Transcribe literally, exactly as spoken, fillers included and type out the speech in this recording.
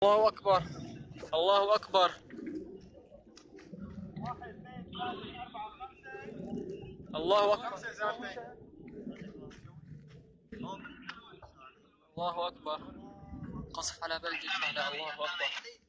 الله أكبر. الله أكبر. واحد اثنين ثلاثة أربعة خمسة. الله أكبر. خمسة يا زلمة. الله أكبر. قصف على بلدة شهداء. الله أكبر.